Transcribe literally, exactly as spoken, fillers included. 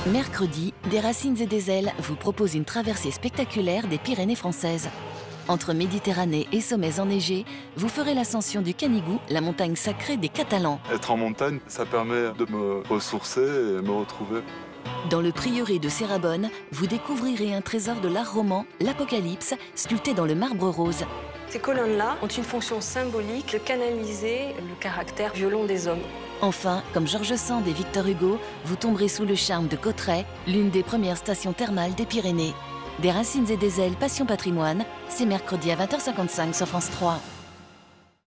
Mercredi, Des Racines et des Ailes vous propose une traversée spectaculaire des Pyrénées françaises. Entre Méditerranée et sommets enneigés, vous ferez l'ascension du Canigou, la montagne sacrée des Catalans. Être en montagne, ça permet de me ressourcer et me retrouver. Dans le prieuré de Cérabonne, vous découvrirez un trésor de l'art roman, l'Apocalypse, sculpté dans le marbre rose. Ces colonnes-là ont une fonction symbolique de canaliser le caractère violent des hommes. Enfin, comme George Sand et Victor Hugo, vous tomberez sous le charme de Cauterets, l'une des premières stations thermales des Pyrénées. Des Racines et des Ailes, Passion Patrimoine, c'est mercredi à vingt heures cinquante-cinq sur France trois.